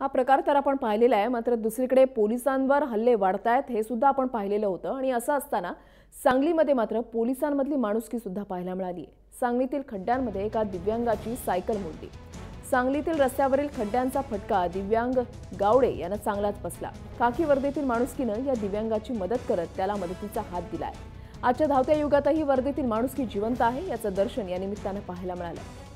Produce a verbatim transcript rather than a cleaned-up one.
हा प्रकार तर आपण पाहिलेला आहे, मात्र दुसरीकडे पोलिसांवर हल्ले वाढतायत हे सुद्धा आपण पाहिलेलं होतं आणि असं असताना सांगलीमध्ये मात्र पोलिसांमधली माणुसकी सुद्धा पाहायला मिळाली। सांगलीतील खड्ड्यांमध्ये एका दिव्यांगाची सायकल मोडली। सांगलीतील रस्त्यावरील खड्ड्यांचा फटका दिव्यांग गावडे यांना चांगलाच बसला। खाकी वर्दीतील माणुसकीनं या दिव्यांगाची मदत करत त्याला मदतीचा हात दिलाय। आजच्या धावत्या युगातही वर्दीतील माणुसकी जिवंत आहे, याचं दर्शन या निमित्तानं पाहायला मिळालं।